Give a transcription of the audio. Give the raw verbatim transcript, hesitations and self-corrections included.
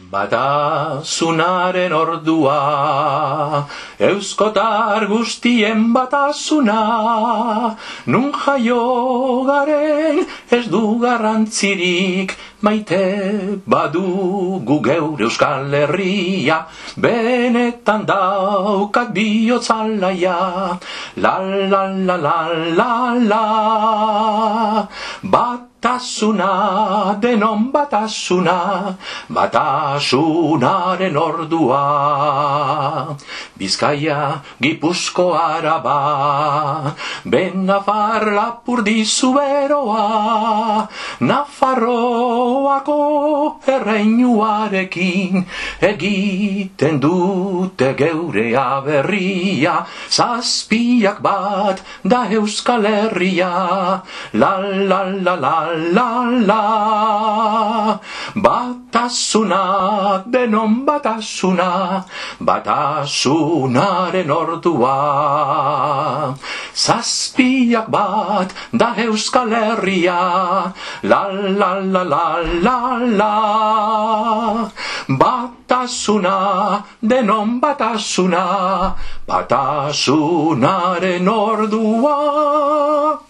Batasunaren ordua, euskotar guztien batasuna, nun jaio garen ez du garrantzirik, maite badugu geure Euskal Herria, benetan daukat bihotzalaia, la la la la la la, batasuna, denon batasuna, batasunaren ordua. Bizkaia, Gipuzko, Araba, ben Nafar Lapurdizu beroa, Nafarroako erreinuarekin egiten dute geure aberria, zazpiak bat da Euskal Herria, la la la la la la, batasuna, denon batasuna, batasunaren ordua. Zazpiak bat da Euskal Herria, la la la la la la, batasuna, denon batasuna, batasunaren ordua.